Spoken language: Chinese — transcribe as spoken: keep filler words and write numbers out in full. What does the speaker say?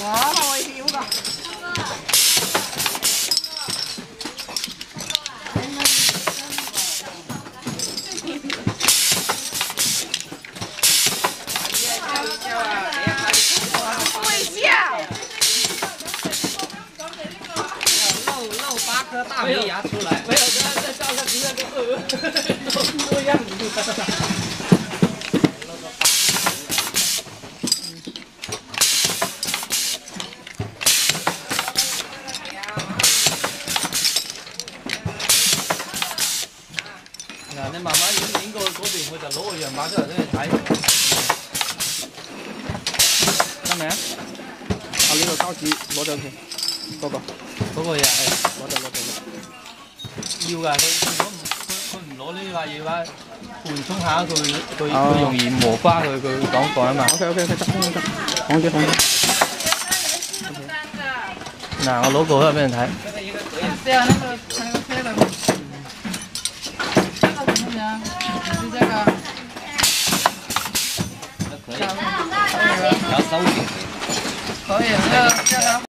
哇，好危險㗎！微笑。露露八颗大门牙出来。没有，再再照下直接就呃，多样子。 嗱，你慢慢影影過去嗰邊，我就攞個樣板出嚟俾你睇。得未啊？啊，呢個膠紙攞咗佢，嗰個嗰個嘢係攞咗攞咗。要㗎，佢如果唔佢佢唔攞呢塊嘢嘅話，緩衝下佢佢佢容易磨花佢佢講過啊嘛。OK OK OK 得得得，放住放住。嗱，我攞個出嚟俾你睇。對啊，那個那個車的。 是这个，可以，然后收紧可以，可以，这个这个。